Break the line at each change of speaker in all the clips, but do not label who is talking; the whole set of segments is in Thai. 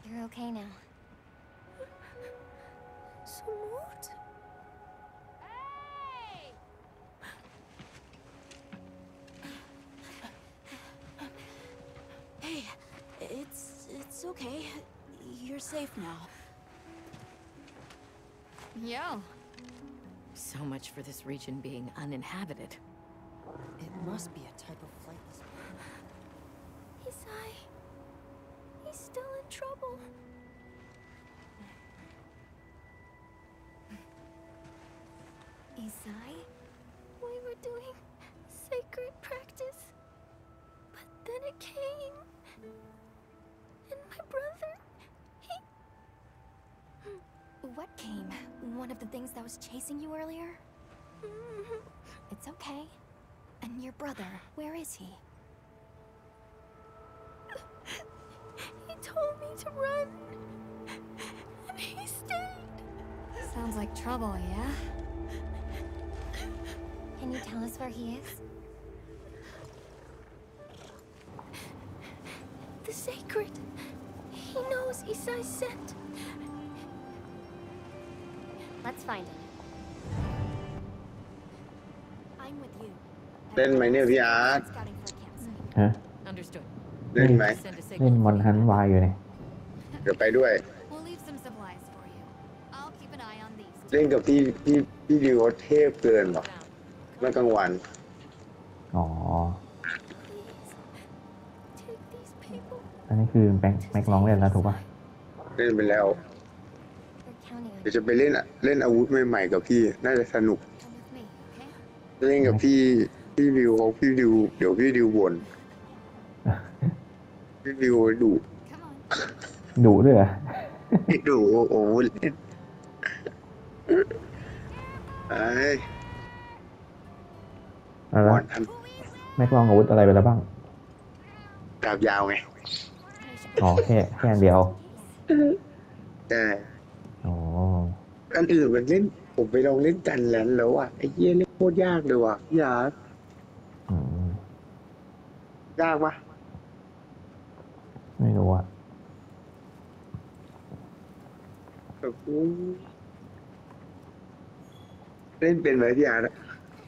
You're okay now.
Smooth? Hey! Hey, it's okay. You're safe now.
Yo.
So much for this region being uninhabited.
It must be a type of flightless.
Isai. He's still in trouble. Isai? We were doing sacred practice. But then it came. And my brother, he... What came? One of the things that was chasing you earlier? It's okay. And your brother, where is he? He told me to run. And he stayed. Sounds like trouble, yeah? Can you tell us where he is? The sacred. He knows Isai's scent. Let's find him. I'm with you.
เล่นไหมเนี่ยพี่อาร์ต
Scouting for a campsite.
ฮะ
Understood.
เล่นไหม
Send a
เล่น
signal.
มอนฮันวายอยู่เนี่ย
เดี๋ยวไปด้วย
We'll leave some supplies for you. I'll keep an eye on these.
เล่นกับพี่ดิวเขาเทพเกินหรอเมื่อกลางวัน
อ๋อ
Please, take these people.
อันนี้คือแม็กลองเล่นแล้วถูกป่ะ
เล่นไปแล้ว
We're counting on
เดี๋ยว
you.
จะไปเล่นอาวุธใหม่ๆกับพี่น่าจะสนุก
Come with me, okay?
เล่นกับพี่ดิวเขาพี่ดิวเดี๋ยวพี่ดิวบ่นพี่ดิวดุ
Come on.
ดุด้วยเหรอ
ดุโอ้โหเล่นไอ้
แล้ว
บอลท
แม็กลองอาวุธอะไรไปแล้วบ้าง
ำดาบยาวไง
อ๋อแค่อันเดียว
แต่
อ๋อ
อันอื่นมันเล่นผมไปลองเล่นกันแลนแล้วอ่ะไอ้เหี้ยเล่นโคตรยากเลยว่ะพี่อาร์ต
อืม
ยากปะ
ไม่รู้อ่ะ
แบบเล่นเป็นไหมพี่อาร์ตอะ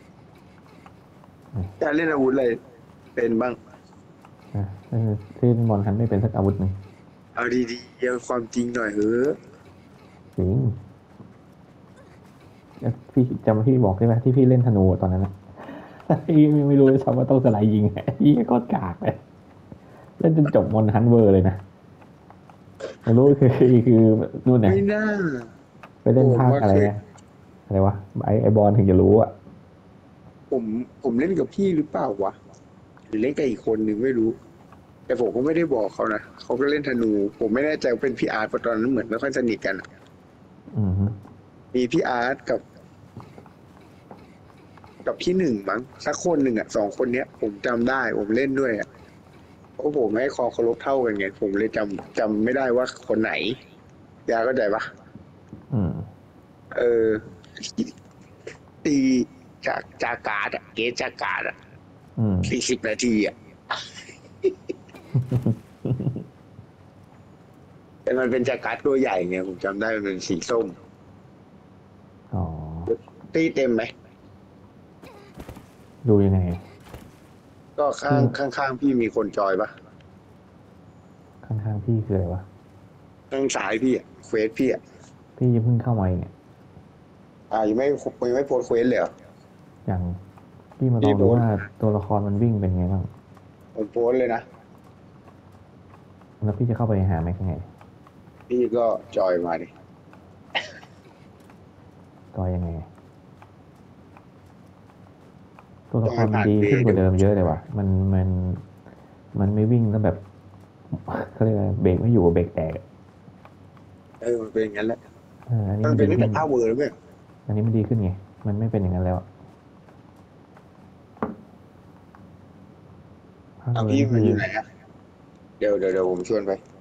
จะเล่นอาวุธอะไรเป็นบ้าง
นะที่มอนฮันไม่เป็นสักอาวุธหนึ่ง
เอาดีๆเอาความจริงหน่อยเฮ้อ
จริงแล้วพี่จำพี่บอกได้ไหมที่พี่เล่นธนูตอนนั้นนะ พี่ไม่รู้เลยซ้ำว่าต้องสไลด์ยิง พี่ก็กากเลยเล่นจนจบมอนฮันเวอร์เลยนะไม่รู้คือนู่นเนี่ย
ไม่น่า
ไปเล่นภาคอะไรนะอะไรวะไอบอลถึงจะรู้อ่ะ
ผมเล่นกับพี่หรือเปล่าวะหรือเล่นกับอีกคนหนึ่งไม่รู้ แต่ผมก็ไม่ได้บอกเขานะเขาก็เล่นธนู ผมไม่แน่ใจว่าเป็นพี่อาร์ตเพราะตอนนั้นเหมือนไม่ค่อยสนิทกันอะ
อือฮึ
มีพี่อาร์ตกับพี่หนึ่งมั้งสักคนหนึ่งอ่ะ2 คนเนี้ย ผมจำได้ผมเล่นด้วยอ่ะเพราะผมให้คอเคารพเท่ากันไงผมเลยจำไม่ได้ว่าคนไหนยาเข้าใจปะ
อืม
ตีจากาดอะเกจากาดอะ
อืม
40 นาทีอะ แต่มันเป็นจากาดตัวใหญ่ไงผมจำได้มันเป็นสีส้ม
อ๋อ
ตีเต็มไหม
ดูยังไง
ก็ข้างพี่มีคนจอยปะ
ข้างๆพี่คืออะไรวะ
ข้างซ้ายพี่อะเควสพี่อะ
พี่ยังเพิ่งเข้ามาเองเนี่ย
ยังไม่โพสเควสเลยเหรอ
อย่างพี่มาลองดูว่าตัวละครมันวิ่งเป็นไงบ้าง
ผมโพสเลยนะ
แล้วพี่จะเข้าไปหาแม็กยังไง
พี่ก็จอยมาดิ
ต่อยังไง ตัวละครมันดีขึ้นกว่าเดิมเยอะเลยว่ะมันไม่วิ่งแล้วแบบเขาเรียกอะไรเบรกไม่อยู่เบรกแตก
มันเป็นอย่างนั้นแหละ
อันนี้
มัน
มัน
เป็น
ดี
ตั้ง
ขึ้
แต่
น
ท่าเวอร์แล้วไหม
อันนี้มันดีขึ้นไงมันไม่เป็นอย่างนั้นแล้วอะ
พี่มันอยู่ไหนอะเดี๋ยวผมชวนไป